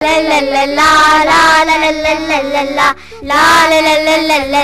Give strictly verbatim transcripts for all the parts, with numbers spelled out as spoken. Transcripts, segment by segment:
لا لا لا لا لا لا لا لا لا لا لا لا لا لا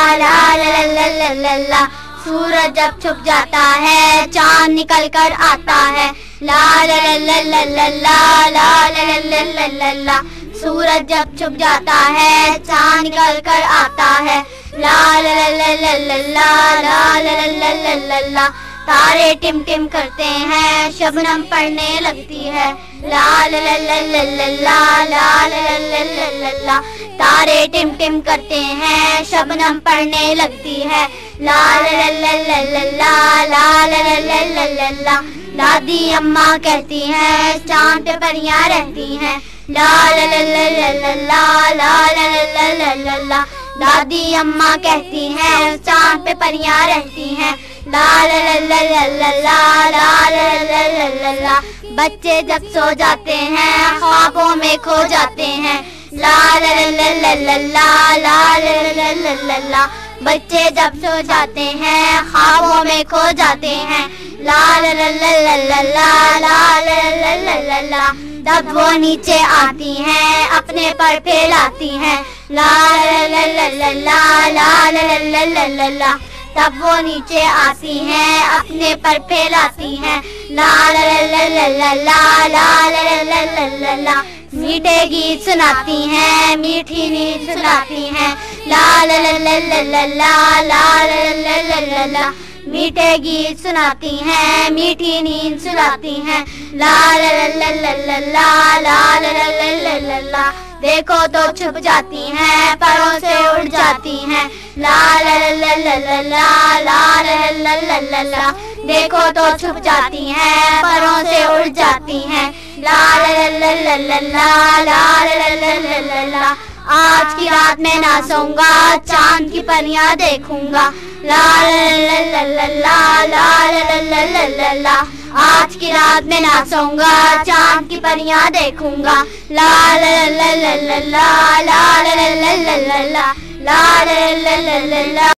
لا لا لا لا لا سورج جب چھپ جاتا ہے چاند نکل کر آتا ہے لا لا لا لا لا لا لا لا لا لا لا لا سورج جب چھپ جاتا ہے چاند نکل کر آتا ہے لا لا لا لا لا لا لا لا لا لا لا لا تارے ٹم ٹم کرتے ہیں شبنم پڑنے لگتی ہے لا لا لا لا لا لا لا لا لا لا لا لا تارے ٹم ٹم کرتے ہیں شبنم پڑنے لگتی ہے لا لا لا لا لا لا لا لا لا لا لا لا دادی اماں کہتی ہیں چاند پہ پریاں رہتی ہیں لا لا لا لا لا لا لا لا لا لا لا لا دادی اماں کہتی ہیں چاند پہ پریاں رہتی ہیں لا لا لا لا لا لا لا لا لا لا لا بچے جب سو جاتے ہیں خوابوں میں کھو جاتے ہیں لا لا لا لا لا لا لا لا لا لا لا بچے جب سو جاتے ہیں خوابوں میں کھو جاتے ہیں لا لا لا لا لا لا لا لا لا لا لا تب وہ نیچے آتی ہیں اپنے پر پھیلاتی ہیں لا لا لا لا لا لا لا لا لا لا لا تب وہ نیچے آتی ہیں اپنے پر پھیلاتی ہیں لا لا لا لا لا لا لا لا لا لا لا لا میٹھے گیت سناتی ہیں میٹھی نیند سناتی ہیں لا لا لا لا لا لا لا لا لا لا لا میٹھے گیت سناتی ہیں میٹھی نیند سناتی ہیں لا لا لا لا لا لا لا لا لا لا لا دیکھو تو چھپ جاتی ہیں پروں سے اڑ جاتی ہیں لا لا لا لا لا لا لا لا لا لا لا دیکھو تو چھپ جاتی ہیں پروں سے اڑ جاتی ہیں لا لا لا لا لا لا لا لا لا لا لا آج کی رات میں نہ سوؤں گا چاند کی پریاں دیکھوں گا لا لا لا لا لا لا لا لا لا لا لا آج کی رات میں نہ سوؤں گا چاند کی پریاں دیکھوں گا لا لا لا لا لا لا لا لا لا لا لا لا لا لا لا لا لا